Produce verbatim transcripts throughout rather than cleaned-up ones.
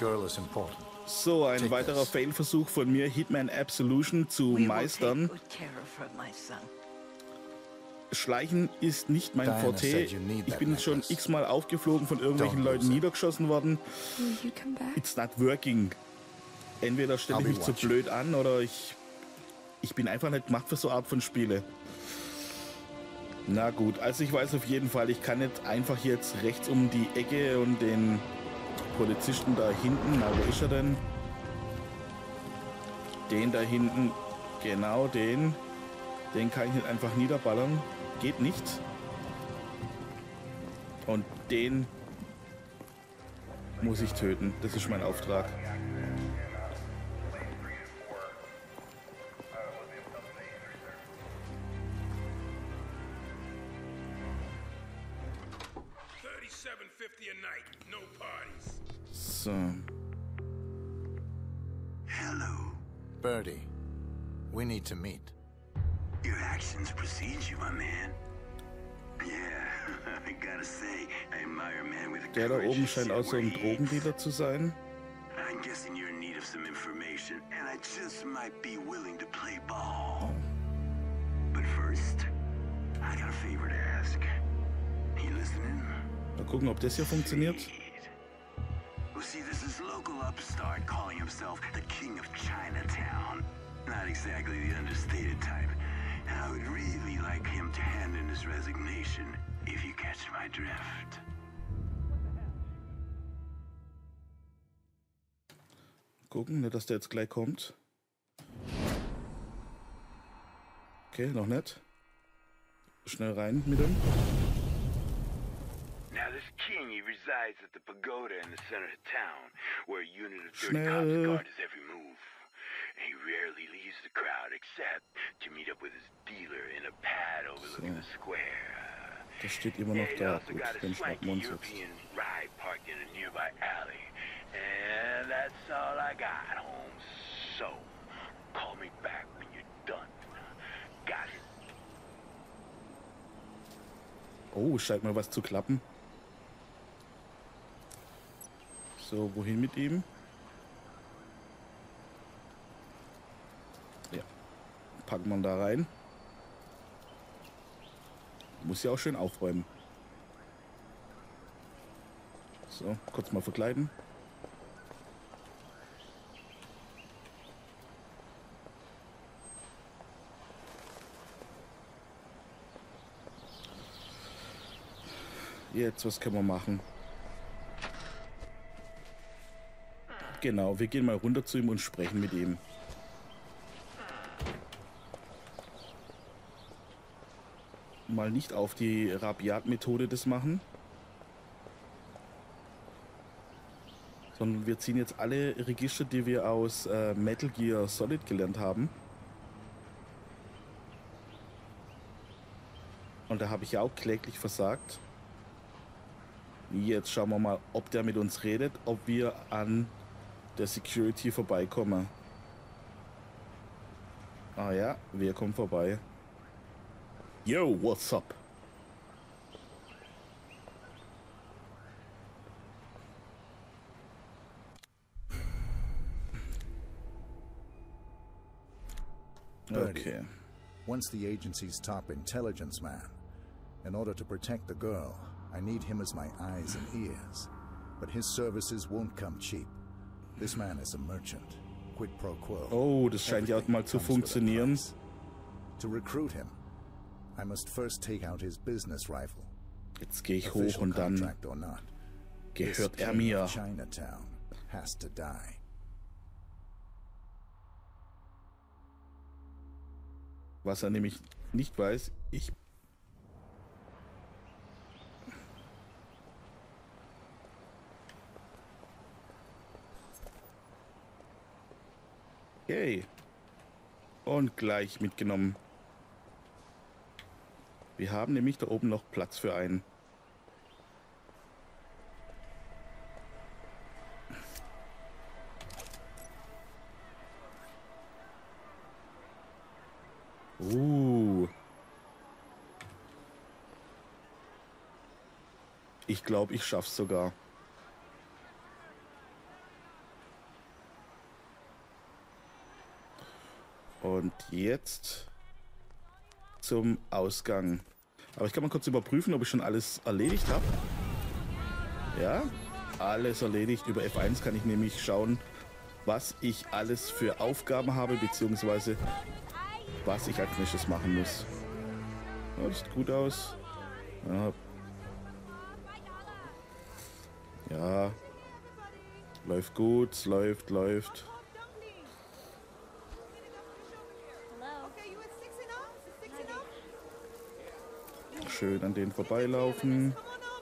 girl is important. So, ein weiterer Fail-Versuch von mir, Hitman Absolution zu meistern. Schleichen ist nicht mein Forte. Ich bin jetzt schon x-mal aufgeflogen, von irgendwelchen Leuten niedergeschossen worden. It's not working. Entweder stelle ich mich zu blöd an oder ich, ich bin einfach nicht gemacht für so eine Art von Spiele. Na gut, also ich weiß auf jeden Fall, ich kann nicht einfach jetzt rechts um die Ecke und den Polizisten da hinten, na wo ist er denn? Den da hinten, genau den, den kann ich nicht einfach niederballern, geht nicht. Und den muss ich töten, das ist mein Auftrag. So. Hello. Birdie, we need to meet. Your actions precede you, my man. Yeah, I gotta say, I admire a man with a Der da oben scheint auch so ein Drogendealer zu sein. I'm guessing you're in need of some information, and I just might be willing to play ball. But first, I got a favor to ask. You listening? Mal gucken, ob das hier funktioniert. Well, see, this is local upstart calling himself the King of Chinatown. Not exactly the understated type. And I would really like him to hand in his resignation, if you catch my drift. Gucken, nicht, dass der jetzt gleich kommt. Okay, noch nicht. Schnell rein mit ihm. Now this king, he resides at the pagoda in the center of town, where a unit of dirty cops guard his every move. And he rarely leaves the crowd except to meet up with his dealer in a pad overlooking the square. Das steht immer noch da. Gut, den schnappen wir uns jetzt. Ride parked in a nearby alley. And that's all I got, Holmes. So, call me back when you're done. Got it. Oh, scheint mal was zu klappen. So, wohin mit ihm? Ja, packen wir da rein. Muss ja auch schön aufräumen. So, kurz mal verkleiden. Jetzt, was können wir machen? Genau, wir gehen mal runter zu ihm und sprechen mit ihm. Mal nicht auf die Rabiat-Methode das machen. Sondern wir ziehen jetzt alle Register, die wir aus äh, Metal Gear Solid gelernt haben. Und da habe ich ja auch kläglich versagt. Jetzt schauen wir mal, ob der mit uns redet, ob wir an der Security vorbeikommen. Ah ja, wir kommen vorbei. Yo, what's up? Okay. Once the agency's top intelligence man. In order to protect the girl, I need him as my eyes and ears. But his services won't come cheap. This man is a merchant. Quid pro quo. Oh, das scheint ja auch mal zu funktionieren. To recruit him, I must first take out his business rival. Jetzt gehe ich hoch und dann gehört er mir. Chinatown has to die. Was er nämlich nicht weiß, ich Okay. Und gleich mitgenommen. Wir haben nämlich da oben noch Platz für einen. Uh. Ich glaube, ich schaff's sogar. Und jetzt zum Ausgang. Aber ich kann mal kurz überprüfen, ob ich schon alles erledigt habe. Ja, alles erledigt. Über F eins kann ich nämlich schauen, was ich alles für Aufgaben habe, beziehungsweise was ich als nächstes machen muss. Ja, das sieht gut aus. Ja. Ja. Läuft gut, läuft, läuft. Schön an denen vorbeilaufen.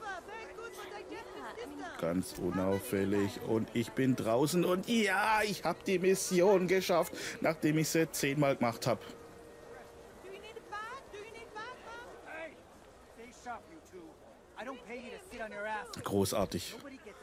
Ganz unauffällig. Und ich bin draußen und ja, ich habe die Mission geschafft, nachdem ich sie zehnmal gemacht habe. Großartig.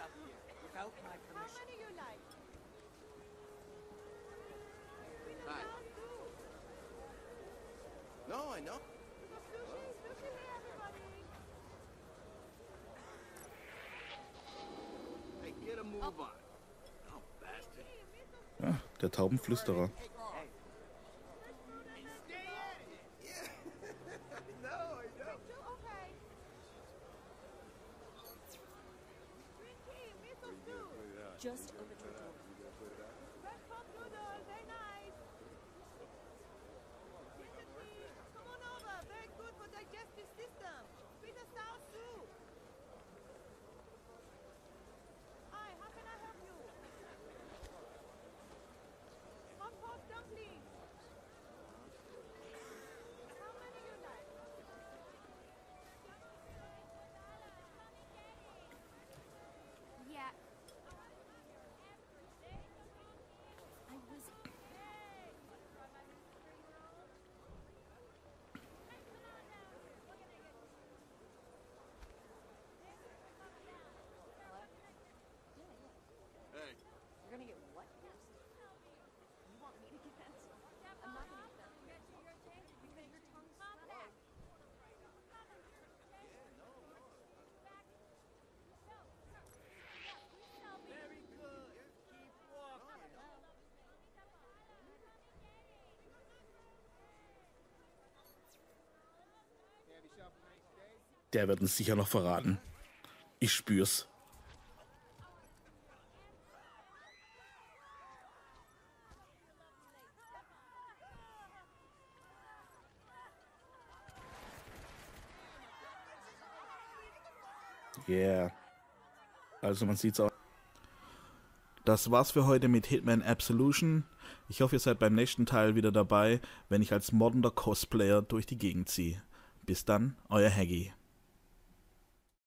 Ja, der Taubenflüsterer. Just open your door. Come on over. Very good for digestive system. With a sour soup. Hi, how can I help you? Hot pot dumplings. How many you like? Yeah. You're gonna get what next? You want me to get that? I'm not gonna get that. Because your tongue's swelling. Very good. Keep walking. Der wird uns sicher noch verraten. Ich spür's. Yeah. Also man sieht's auch. Das war's für heute mit Hitman Absolution. Ich hoffe, ihr seid beim nächsten Teil wieder dabei, wenn ich als moddernder Cosplayer durch die Gegend ziehe. Bis dann, euer Haggy.